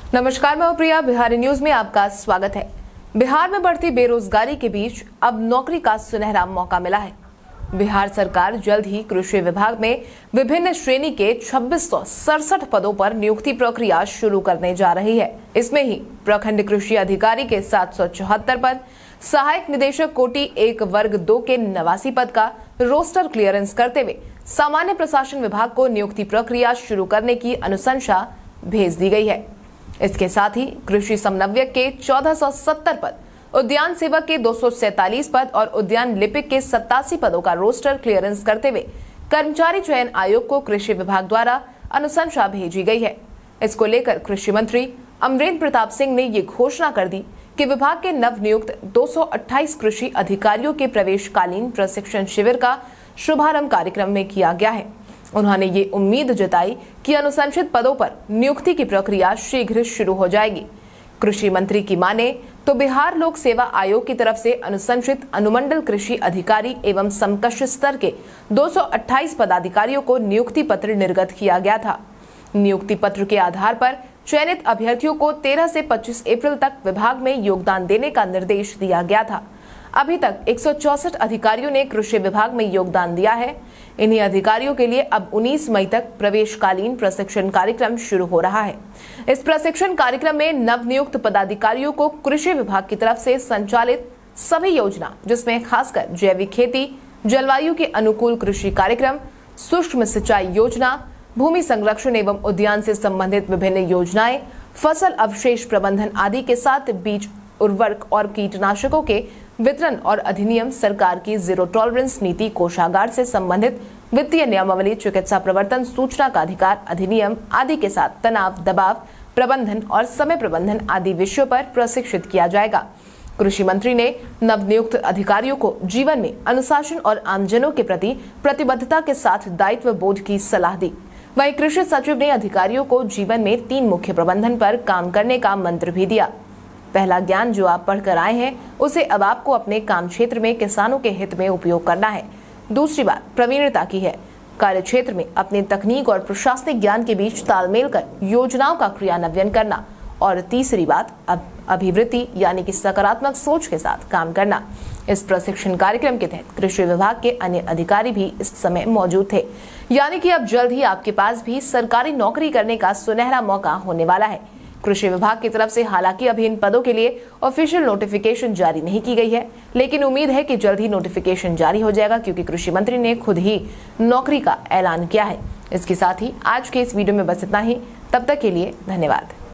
नमस्कार, मैं प्रिया। बिहारी न्यूज में आपका स्वागत है। बिहार में बढ़ती बेरोजगारी के बीच अब नौकरी का सुनहरा मौका मिला है। बिहार सरकार जल्द ही कृषि विभाग में विभिन्न श्रेणी के 2667 पदों पर नियुक्ति प्रक्रिया शुरू करने जा रही है। इसमें ही प्रखंड कृषि अधिकारी के 774 पद, सहायक निदेशक कोटि 1 वर्ग 2 के 89 पद का रोस्टर क्लियरेंस करते हुए सामान्य प्रशासन विभाग को नियुक्ति प्रक्रिया शुरू करने की अनुशंसा भेज दी गई है। इसके साथ ही कृषि समन्वयक के 1470 पद, उद्यान सेवक के 247 पद और उद्यान लिपिक के 87 पदों का रोस्टर क्लियरेंस करते हुए कर्मचारी चयन आयोग को कृषि विभाग द्वारा अनुशंसा भेजी गई है। इसको लेकर कृषि मंत्री अमरेंद्र प्रताप सिंह ने ये घोषणा कर दी कि विभाग के नवनियुक्त 228 कृषि अधिकारियों के प्रवेशकालीन प्रशिक्षण शिविर का शुभारंभ कार्यक्रम में किया गया है। उन्होंने ये उम्मीद जताई कि अनुशंसित पदों पर नियुक्ति की प्रक्रिया शीघ्र शुरू हो जाएगी। कृषि मंत्री की माने तो बिहार लोक सेवा आयोग की तरफ से अनुशंसित अनुमंडल कृषि अधिकारी एवं समकक्ष स्तर के 228 पदाधिकारियों को नियुक्ति पत्र निर्गत किया गया था। नियुक्ति पत्र के आधार पर चयनित अभ्यर्थियों को 13 से 25 अप्रैल तक विभाग में योगदान देने का निर्देश दिया गया था। अभी तक 164 अधिकारियों ने कृषि विभाग में योगदान दिया है। इन्हीं अधिकारियों के लिए अब 19 मई तक प्रवेशकालीन प्रशिक्षण कार्यक्रम शुरू हो रहा है। इस प्रशिक्षण कार्यक्रम में नवनियुक्त पदाधिकारियों को कृषि विभाग की तरफ से संचालित सभी योजना, जिसमें खासकर जैविक खेती, जलवायु के अनुकूल कृषि कार्यक्रम, सूक्ष्म सिंचाई योजना, भूमि संरक्षण एवं उद्यान से संबंधित विभिन्न योजनाएं, फसल अवशेष प्रबंधन आदि के साथ बीज, उर्वरक और कीटनाशकों के वितरण और अधिनियम, सरकार की जीरो टॉलरेंस नीति, कोषागार से संबंधित वित्तीय नियमावली, चिकित्सा प्रवर्तन, सूचना का अधिकार अधिनियम आदि के साथ तनाव, दबाव प्रबंधन और समय प्रबंधन आदि विषयों पर प्रशिक्षित किया जाएगा। कृषि मंत्री ने नवनियुक्त अधिकारियों को जीवन में अनुशासन और आमजनों के प्रति प्रतिबद्धता के साथ दायित्व बोध की सलाह दी। वहीं कृषि सचिव ने अधिकारियों को जीवन में 3 मुख्य प्रबंधन पर काम करने का मंत्र भी दिया। पहला, ज्ञान जो आप पढ़कर आए हैं उसे अब आपको अपने काम क्षेत्र में किसानों के हित में उपयोग करना है। दूसरी बात प्रवीणता की है। कार्य क्षेत्र में अपने तकनीक और प्रशासनिक ज्ञान के बीच तालमेल कर योजनाओं का क्रियान्वयन करना। और तीसरी बात अभिवृत्ति यानी कि सकारात्मक सोच के साथ काम करना। इस प्रशिक्षण कार्यक्रम के तहत कृषि विभाग के अन्य अधिकारी भी इस समय मौजूद थे। यानी कि अब जल्द ही आपके पास भी सरकारी नौकरी करने का सुनहरा मौका होने वाला है। कृषि विभाग की तरफ से हालांकि अभी इन पदों के लिए ऑफिशियल नोटिफिकेशन जारी नहीं की गई है, लेकिन उम्मीद है कि जल्द ही नोटिफिकेशन जारी हो जाएगा, क्योंकि कृषि मंत्री ने खुद ही नौकरी का ऐलान किया है। इसके साथ ही आज के इस वीडियो में बस इतना ही। तब तक के लिए धन्यवाद।